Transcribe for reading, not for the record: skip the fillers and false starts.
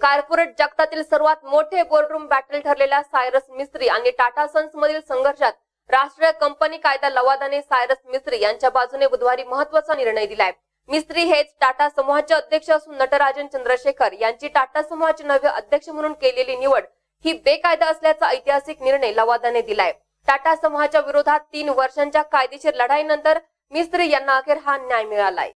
Corporate जगतातील सर्वात मोठे बोर्डरूम बॅटल ठरलेल्या सायरस मिस्त्री आणि टाटा सन्स मधील संघर्षात राष्ट्रीय कंपनी कायदा लवादाने सायरस मिस्त्री यांच्या बाजूने बुधवारी महत्त्वाचा निर्णय दिलाय। मिस्त्री हेच टाटा समूहाचे अध्यक्ष असून नटराजन चंद्रशेखर यांची टाटा समूहाचे नवे अध्यक्ष म्हणून केलेली निवड ही बेकायदा असल्याचा ऐतिहासिक निर्णय लवादाने दिलाय। टाटा समूहाच्या विरोधात 3 वर्षांच्या कायदेशीर लढाईनंतर मिस्त्री यांना अखेर हा न्याय मिळालाय।